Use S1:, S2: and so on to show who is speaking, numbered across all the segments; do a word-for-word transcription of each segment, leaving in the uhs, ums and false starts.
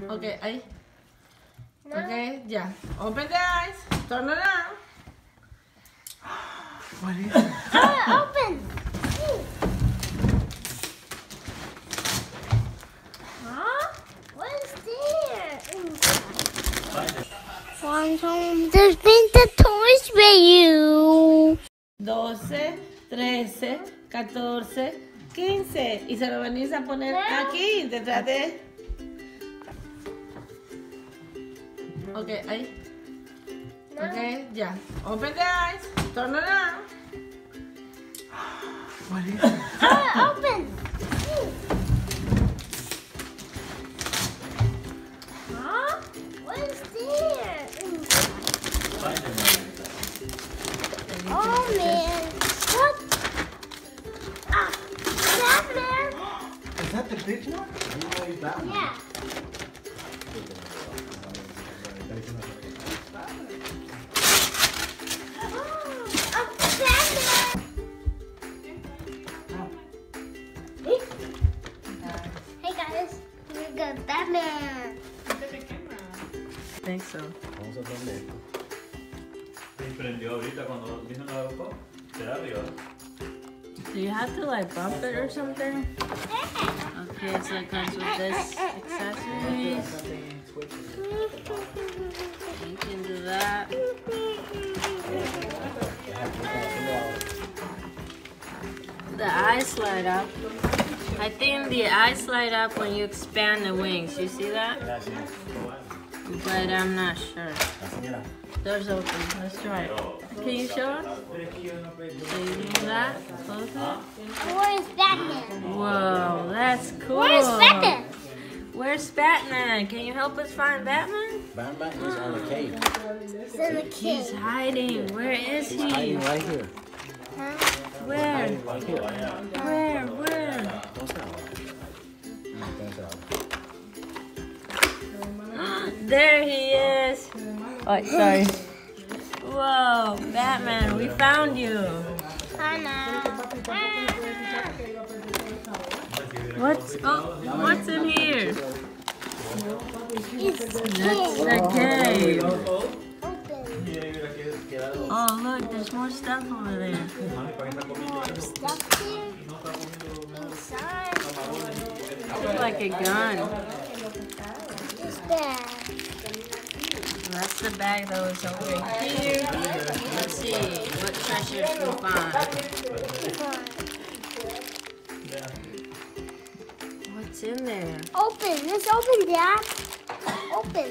S1: Okay, ahí. No. Okay, ya. Open the eyes. Turn around.
S2: What is it?
S3: Oh, open. Huh? What is there? There's been the toys for you.
S1: doce, trece, catorce, quince. Y se lo venís a poner aquí, detrás de... Ok, ahí. Ok, ya. Open the eyes. Turn around.
S2: What is it?
S3: Oh, open. Huh? What is there? Oh, man. What? Ah, Batman.
S2: Is that the big one?
S3: Yeah. Batman.
S1: I think so.
S2: Vamos a darle esto.
S4: ¿Se prendió ahorita cuando vino la doctor? ¿Será arriba?
S1: Do you have to like bump it or something? Okay, so it comes with this accessories. You can do that. The eyes slide up. I think the eyes slide up when you expand the wings. You see that? But I'm not sure. Door's open. Let's try it. Can you show us? So you do that. Close it.
S3: Where's Batman?
S1: Whoa, that's cool.
S3: Where's Batman?
S1: Where's Batman? Can you help us find Batman?
S2: Batman is on the cave.
S3: He's in the
S1: He's
S3: cave.
S1: hiding. Where is
S2: He's hiding
S1: he?
S2: right here.
S3: Huh?
S1: Where?
S2: Hiding right here.
S1: Where? Where?
S2: Don't say out. No, don't say out.
S1: There he is. Oh, sorry. Whoa, Batman, we found you.
S3: I know.
S1: What's oh, what's in here?
S3: It's
S1: That's the cave.
S3: open.
S1: Oh, look, there's more stuff over there.
S3: More stuff here. Inside.
S1: Looks like a gun.
S3: What's that?
S1: That's the bag that was over here. Let's see what treasures we find. What's in there?
S3: Open. Let's open, Dad. Open.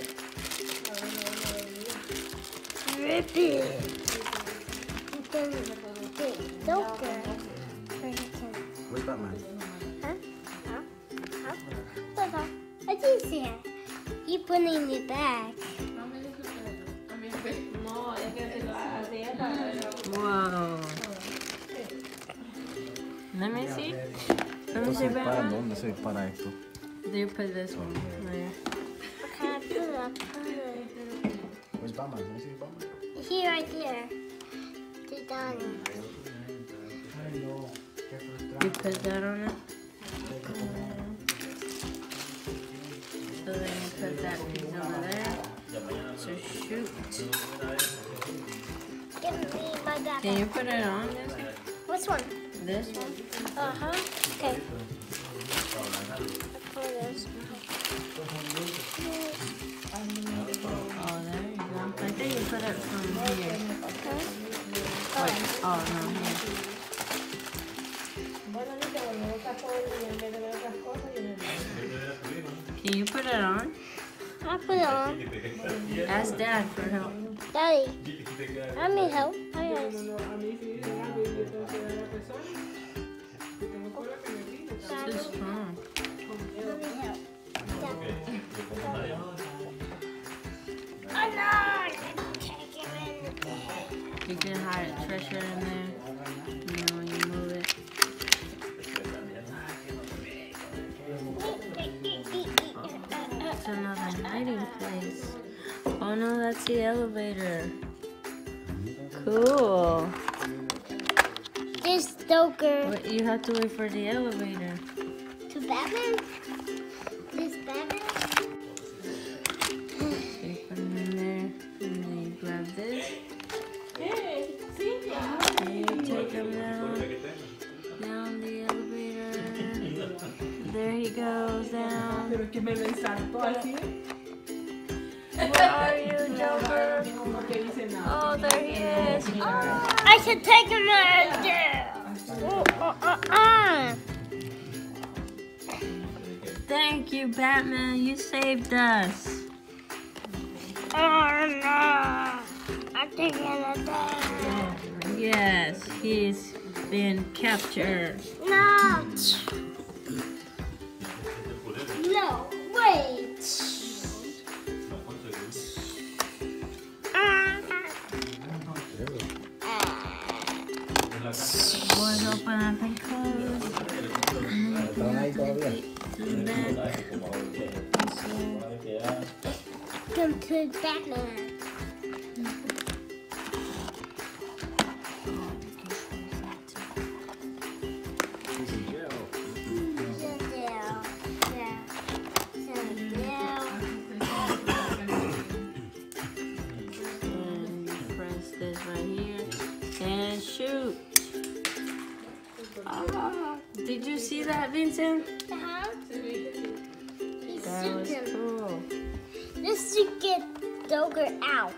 S3: Rip it. You can get it open. Or you can.
S2: Where's Batman?
S3: Huh? Huh? Huh? Look, uh, what is there? You put it in the bag.
S1: Whoa. Let me see. Let me see
S2: ¿Para
S1: Batman.
S2: dónde se dispara esto?
S1: Do you put this one there?
S3: Okay, put it up. Put it.
S2: Where's Batman? Let me see Batman.
S3: Here, right there. To Donnie.
S1: You put that on it? So then you put that piece over there to shoot.
S3: Give me my backpack.
S1: Can you put it on this?
S3: Which one?
S1: This one?
S3: Uh-huh. Okay. Put this.
S1: Oh, there you go. I think you put it from here.
S3: Okay.
S1: Wait. Oh, no, here. Can you put it on?
S3: I'll put it on.
S1: Ask Dad for help.
S3: Daddy, I need help. I ask.
S1: It's too strong.
S3: I need help. Daddy. Oh no! I can't get in there.
S1: You can hide a treasure in there. You know, when you move it. It's another hiding place. Oh no, that's the elevator. Cool.
S3: This Stoker.
S1: But you have to wait for the elevator.
S3: To Batman? This Batman?
S5: pero es que me lo ensartó así.
S1: Where are you, Joker?
S5: No te dice nada.
S1: Oh, there he is.
S3: I should take him there. Oh, oh, oh, oh.
S1: Thank you, Batman. You saved us.
S3: Oh no! I think I'm dead.
S1: Yes, he's been captured.
S3: No! No, wait!
S1: Doors open up and close.
S2: ¿Estaban ahí todavía?
S3: Come to Batman.
S1: And you press this right here and shoot. Oh, did you see that, Vincent?
S3: Uh-huh.
S1: That was cool.
S3: Just to get Joker out.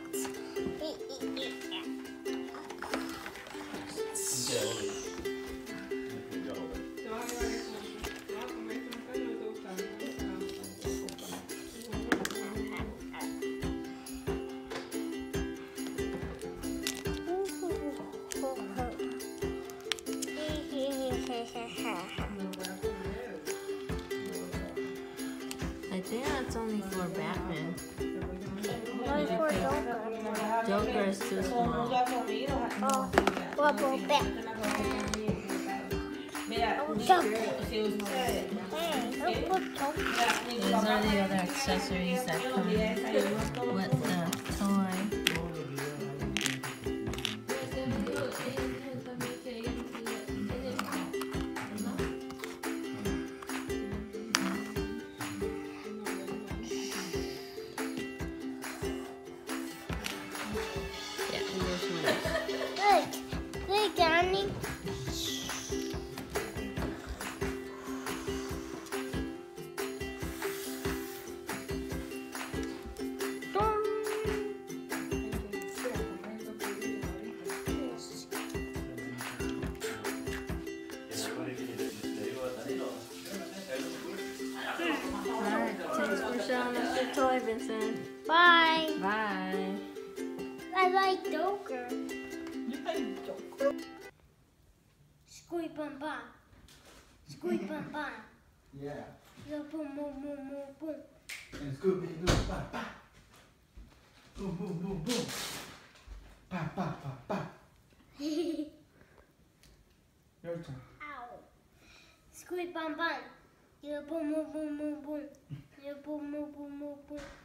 S1: I think that's only for Batman.
S3: Only for Joker.
S1: Joker is too small.
S3: Oh, what about Batman?
S5: Mira,
S3: Joker.
S5: si usted
S3: Hey, look what Joker.
S1: These are the other accessories that come with the toy. Yeah, here's one.
S3: Look, look, Annie.
S1: Alright, thanks for showing us your toy, Vincent.
S3: Bye.
S1: Bye.
S3: I like Joker. Squeak bum bum. Squeak bum bum.
S2: Yeah.
S3: Yo, boom, boom, boom, boom, boom.
S2: And Scooby-Doo, pa, pa. Boom, boom, boom, boom. Pa, pa, pa, pa. Your turn.
S3: Ow. Squeak bum bum. Yo, boom, boom, boom, boom, boom. Yo, boom, boom, boom, boom, boom.